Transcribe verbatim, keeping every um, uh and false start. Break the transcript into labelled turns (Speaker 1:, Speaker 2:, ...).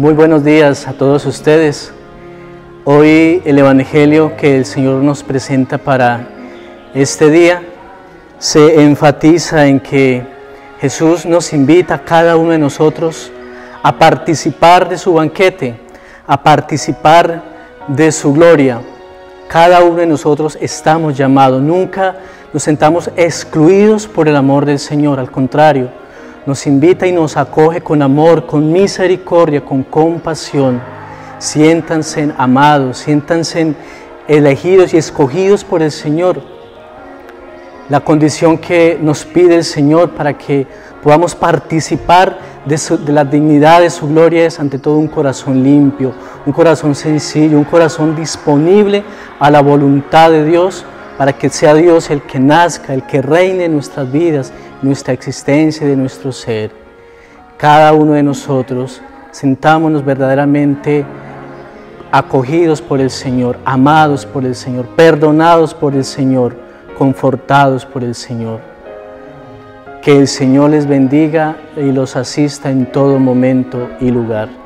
Speaker 1: Muy buenos días a todos ustedes. Hoy el Evangelio que el Señor nos presenta para este día se enfatiza en que Jesús nos invita a cada uno de nosotros a participar de su banquete, a participar de su gloria. Cada uno de nosotros estamos llamados, nunca nos sentamos excluidos por el amor del Señor, al contrario, nos invita y nos acoge con amor, con misericordia, con compasión. Siéntanse amados, siéntanse elegidos y escogidos por el Señor. La condición que nos pide el Señor para que podamos participar de, su, de la dignidad de su gloria es ante todo un corazón limpio, un corazón sencillo, un corazón disponible a la voluntad de Dios, para que sea Dios el que nazca, el que reine en nuestras vidas, nuestra existencia y de nuestro ser. Cada uno de nosotros sentámonos verdaderamente acogidos por el Señor, amados por el Señor, perdonados por el Señor, confortados por el Señor. Que el Señor les bendiga y los asista en todo momento y lugar.